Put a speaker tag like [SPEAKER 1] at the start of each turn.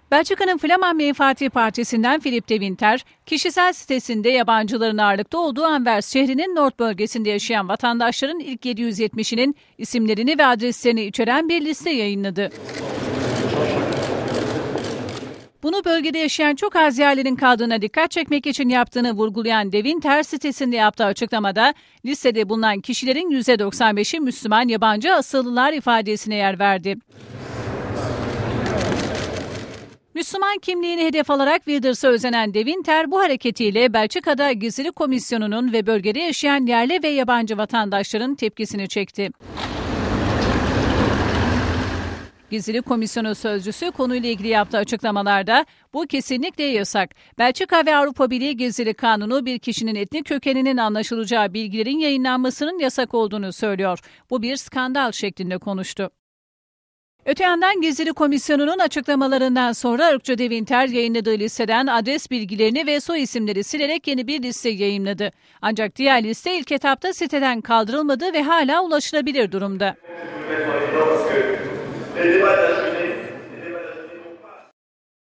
[SPEAKER 1] Belçika'nın Flaman Menfaati Partisi'nden Philippe de Winter, kişisel sitesinde yabancıların ağırlıkta olduğu Anvers şehrinin Noord bölgesinde yaşayan vatandaşların ilk 770'inin isimlerini ve adreslerini içeren bir liste yayınladı. Bunu bölgede yaşayan çok az yerlerin kaldığına dikkat çekmek için yaptığını vurgulayan de Winter sitesinde yaptığı açıklamada listede bulunan kişilerin %95'i Müslüman yabancı asıllılar ifadesine yer verdi. Müslüman kimliğini hedef alarak Wilders'a özenen de Winter bu hareketiyle Belçika'da Gizli Komisyonu'nun ve bölgede yaşayan yerli ve yabancı vatandaşların tepkisini çekti. Gizli Komisyonu sözcüsü konuyla ilgili yaptığı açıklamalarda bu kesinlikle yasak. Belçika ve Avrupa Birliği Gizli Kanunu bir kişinin etnik kökeninin anlaşılacağı bilgilerin yayınlanmasının yasak olduğunu söylüyor. Bu bir skandal şeklinde konuştu. Öte yandan Gizli Komisyonu'nun açıklamalarından sonra ırkçı de Winter yayınladığı listeden adres bilgilerini ve soy isimleri silerek yeni bir liste yayımladı. Ancak diğer liste ilk etapta siteden kaldırılmadı ve hala ulaşılabilir durumda.